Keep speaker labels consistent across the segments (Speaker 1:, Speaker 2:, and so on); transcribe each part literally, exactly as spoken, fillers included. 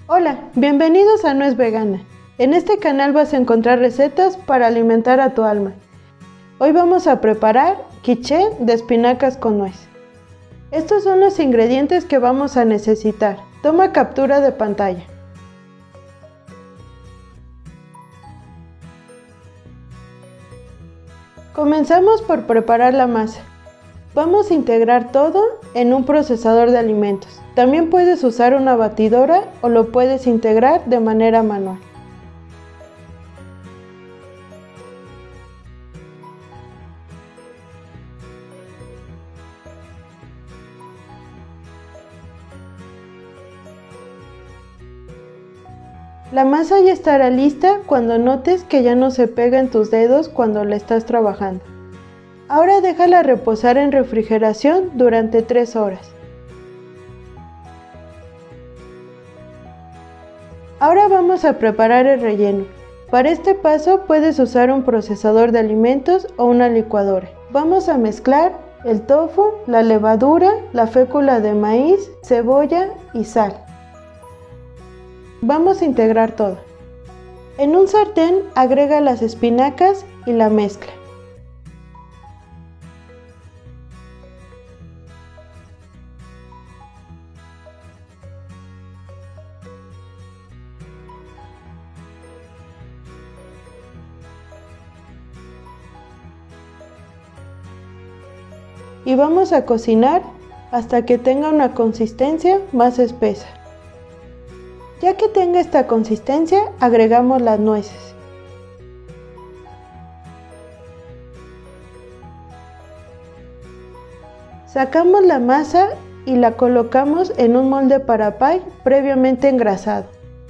Speaker 1: Hola, bienvenidos a Nuez Vegana. En este canal vas a encontrar recetas para alimentar a tu alma. Hoy vamos a preparar quiche de espinacas con nuez. Estos son los ingredientes que vamos a necesitar. Toma captura de pantalla. Comenzamos por preparar la masa. Vamos a integrar todo en un procesador de alimentos. También puedes usar una batidora o lo puedes integrar de manera manual. La masa ya estará lista cuando notes que ya no se pega en tus dedos cuando la estás trabajando. Ahora déjala reposar en refrigeración durante tres horas. Ahora vamos a preparar el relleno. Para este paso puedes usar un procesador de alimentos o una licuadora. Vamos a mezclar el tofu, la levadura, la fécula de maíz, cebolla y sal. Vamos a integrar todo. En un sartén agrega las espinacas y la mezcla. Y vamos a cocinar hasta que tenga una consistencia más espesa. Ya que tenga esta consistencia, agregamos las nueces. Sacamos la masa y la colocamos en un molde para pie previamente engrasado.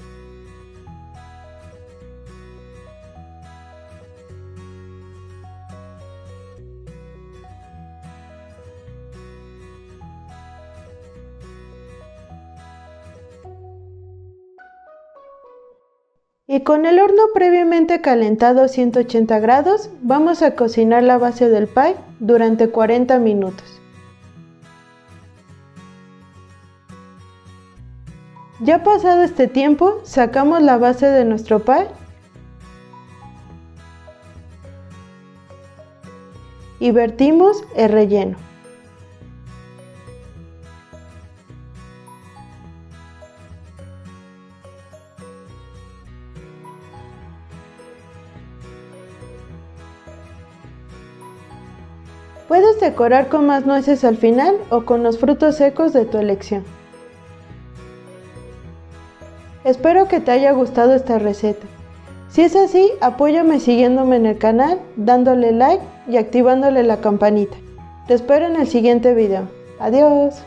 Speaker 1: Y con el horno previamente calentado a ciento ochenta grados, vamos a cocinar la base del pie durante cuarenta minutos. Ya pasado este tiempo, sacamos la base de nuestro pie y vertimos el relleno. Puedes decorar con más nueces al final o con los frutos secos de tu elección. Espero que te haya gustado esta receta. Si es así, apóyame siguiéndome en el canal, dándole like y activándole la campanita. Te espero en el siguiente video. Adiós.